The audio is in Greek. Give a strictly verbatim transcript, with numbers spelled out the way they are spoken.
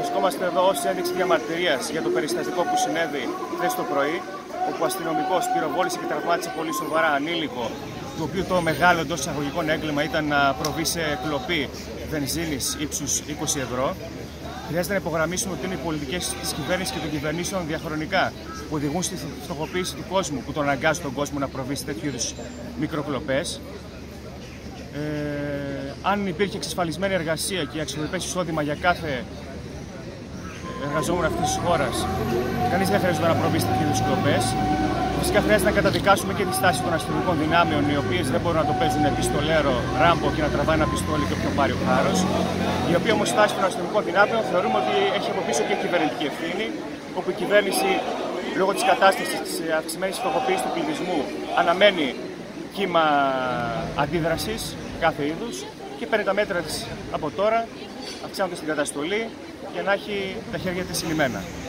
Βρισκόμαστε εδώ ως ένδειξη διαμαρτυρίας για το περιστατικό που συνέβη χθες το πρωί, όπου ο αστυνομικός πυροβόλησε και τραυμάτισε πολύ σοβαρά ανήλικο, το οποίο το μεγάλο εντός εισαγωγικών έγκλημα ήταν να προβεί σε κλοπή βενζίνης ύψους είκοσι ευρώ. Χρειάζεται να υπογραμμίσουμε ότι είναι οι πολιτικές της κυβέρνησης και των κυβερνήσεων διαχρονικά που οδηγούν στη φτωχοποίηση του κόσμου, που τον αναγκάζουν τον κόσμο να προβεί σε τέτοιου είδους μικροκλοπές. Ε, αν υπήρχε εξασφαλισμένη εργασία και αξιοπρεπές εισόδημα για κάθε εργαζόμενο αυτής της χώρας, κανείς δεν χρειάζεται να προβεί σε τέτοιου είδους κλοπές. Φυσικά χρειάζεται να καταδικάσουμε και τη στάση των αστυνομικών δυνάμεων, οι οποίες δεν μπορούν να το παίζουν πιστολέρο, ράμπο και να τραβάει ένα πιστόλι και όποιον πάρει ο χάρος. Η οποία όμως στάση των αστυνομικών δυνάμεων θεωρούμε ότι έχει από πίσω και κυβερνητική ευθύνη, όπου η κυβέρνηση, λόγω της κατάστασης της αυξημένης φτωχοποίησης του πληθυσμού, αναμένει κύμα αντίδρασης κάθε είδους και παίρνει τα μέτρα της από τώρα, αυξάνοντας την καταστολή για να έχει τα χέρια της συλλημμένα.